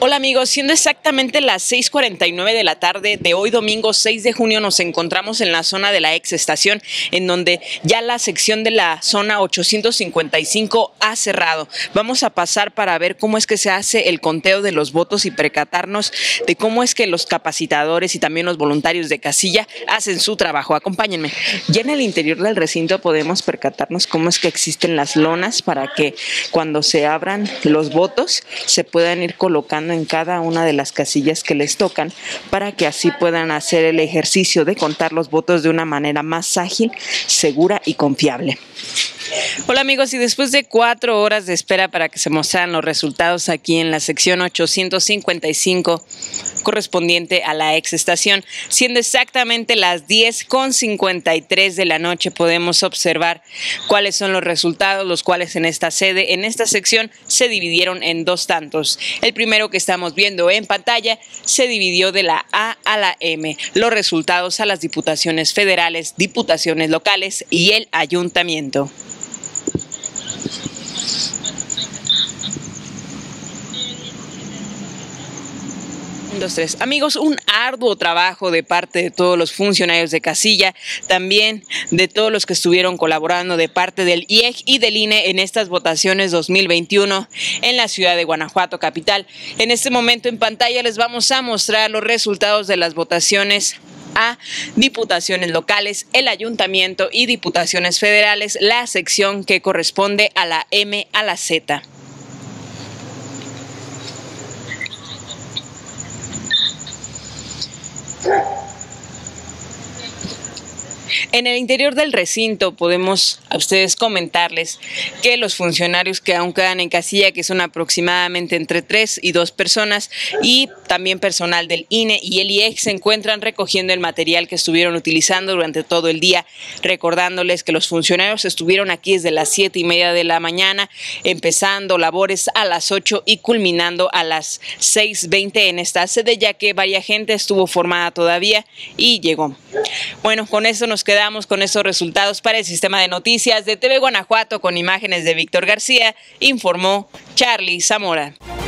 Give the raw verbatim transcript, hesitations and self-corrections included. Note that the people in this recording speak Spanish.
Hola amigos, siendo exactamente las seis cuarenta y nueve de la tarde de hoy domingo seis de junio nos encontramos en la zona de la ex estación, en donde ya la sección de la zona ochocientos cincuenta y cinco ha cerrado. Vamos a pasar para ver cómo es que se hace el conteo de los votos y percatarnos de cómo es que los capacitadores y también los voluntarios de casilla hacen su trabajo. Acompáñenme. Ya en el interior del recinto podemos percatarnos cómo es que existen las lonas para que cuando se abran los votos se puedan ir colocando en cada una de las casillas que les tocan, para que así puedan hacer el ejercicio de contar los votos de una manera más ágil, segura y confiable. Hola amigos, y después de cuatro horas de espera para que se mostraran los resultados aquí en la sección ochocientos cincuenta y cinco correspondiente a la ex estación, siendo exactamente las diez con cincuenta y tres de la noche, podemos observar cuáles son los resultados, los cuales en esta sede, en esta sección, se dividieron en dos tantos. El primero que estamos viendo en pantalla se dividió de la A a la M, los resultados a las diputaciones federales, diputaciones locales y el ayuntamiento. Dos, tres. Amigos, un arduo trabajo de parte de todos los funcionarios de casilla, también de todos los que estuvieron colaborando de parte del I E G y del I N E en estas votaciones dos mil veintiuno en la ciudad de Guanajuato capital. En este momento en pantalla les vamos a mostrar los resultados de las votaciones a diputaciones locales, el ayuntamiento y diputaciones federales, la sección que corresponde a la M a la Z. En el interior del recinto podemos a ustedes comentarles que los funcionarios que aún quedan en casilla, que son aproximadamente entre tres y dos personas, y también personal del I N E y el I E G, se encuentran recogiendo el material que estuvieron utilizando durante todo el día, recordándoles que los funcionarios estuvieron aquí desde las siete y media de la mañana, empezando labores a las ocho y culminando a las seis veinte en esta sede, ya que varias gente estuvo formada todavía y llegó. Bueno, con eso nos quedamos con esos resultados para el sistema de noticias de T V Guanajuato, con imágenes de Víctor García, informó Charlie Zamora.